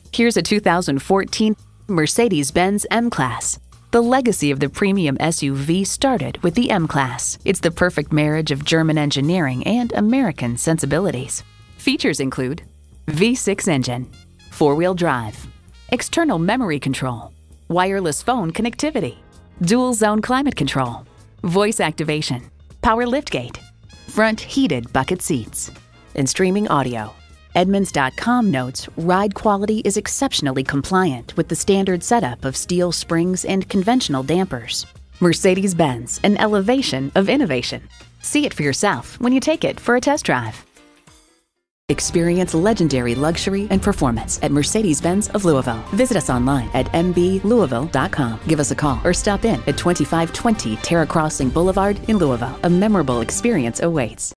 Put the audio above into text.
Here's a 2014 Mercedes-Benz M-Class. The legacy of the premium SUV started with the M-Class. It's the perfect marriage of German engineering and American sensibilities. Features include V6 engine, four-wheel drive, external memory control, wireless phone connectivity, dual-zone climate control, voice activation, power liftgate, front heated bucket seats, and streaming audio. Edmunds.com notes ride quality is exceptionally compliant with the standard setup of steel springs and conventional dampers. Mercedes-Benz, an elevation of innovation. See it for yourself when you take it for a test drive. Experience legendary luxury and performance at Mercedes-Benz of Louisville. Visit us online at mblouisville.com. Give us a call or stop in at 2520 Terra Crossing Boulevard in Louisville. A memorable experience awaits.